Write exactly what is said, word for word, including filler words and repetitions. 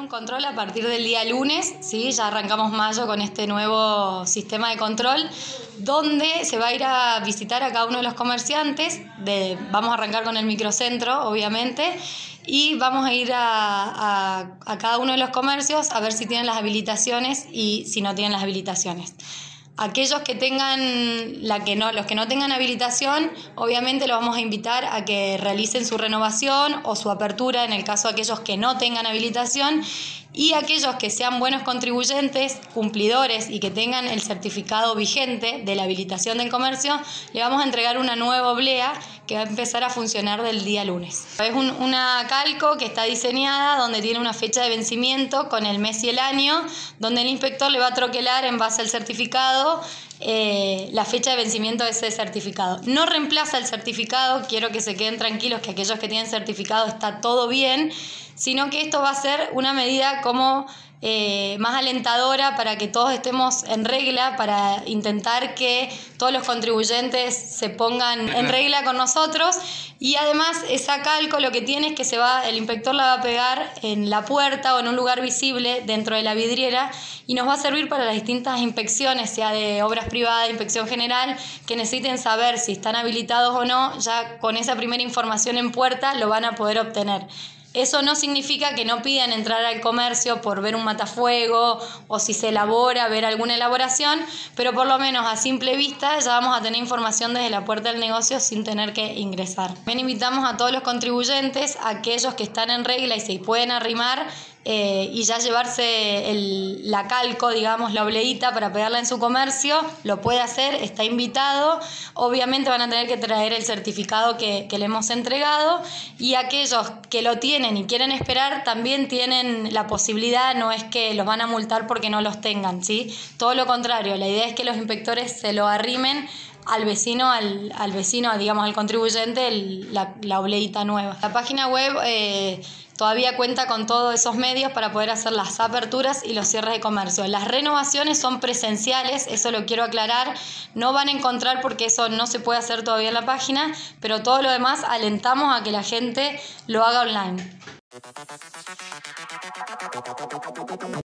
un control a partir del día lunes, ¿sí? Ya arrancamos mayo con este nuevo sistema de control, donde se va a ir a visitar a cada uno de los comerciantes. De, vamos a arrancar con el microcentro, obviamente, y vamos a ir a, a, a cada uno de los comercios a ver si tienen las habilitaciones y si no tienen las habilitaciones. Aquellos que tengan, la que no, los que no tengan habilitación, obviamente los vamos a invitar a que realicen su renovación o su apertura en el caso de aquellos que no tengan habilitación, y aquellos que sean buenos contribuyentes, cumplidores y que tengan el certificado vigente de la habilitación del comercio, le vamos a entregar una nueva oblea que va a empezar a funcionar del día lunes. Es un, una calco que está diseñada donde tiene una fecha de vencimiento con el mes y el año, donde el inspector le va a troquelar en base al certificado eh, la fecha de vencimiento de ese certificado. No reemplaza el certificado, quiero que se queden tranquilos que aquellos que tienen certificado está todo bien, sino que esto va a ser una medida como eh, más alentadora para que todos estemos en regla, para intentar que todos los contribuyentes se pongan en regla con nosotros. Y además esa calco lo que tiene es que se va, el inspector la va a pegar en la puerta o en un lugar visible dentro de la vidriera, y nos va a servir para las distintas inspecciones, sea de obras privadas, inspección general, que necesiten saber si están habilitados o no. Ya con esa primera información en puerta lo van a poder obtener. Eso no significa que no pidan entrar al comercio por ver un matafuego o si se elabora, ver alguna elaboración, pero por lo menos a simple vista ya vamos a tener información desde la puerta del negocio sin tener que ingresar. También invitamos a todos los contribuyentes, a aquellos que están en regla y se pueden arrimar, Eh, y ya llevarse el, la calco, digamos, la obleíta para pegarla en su comercio, lo puede hacer, está invitado. Obviamente van a tener que traer el certificado que, que le hemos entregado, y aquellos que lo tienen y quieren esperar también tienen la posibilidad, no es que los van a multar porque no los tengan, ¿sí? Todo lo contrario, la idea es que los inspectores se lo arrimen al vecino, al, al vecino, digamos, al contribuyente, el, la, la obleíta nueva. La página web eh, todavía cuenta con todos esos medios para poder hacer las aperturas y los cierres de comercio. Las renovaciones son presenciales, eso lo quiero aclarar, no van a encontrar porque eso no se puede hacer todavía en la página, pero todo lo demás alentamos a que la gente lo haga online.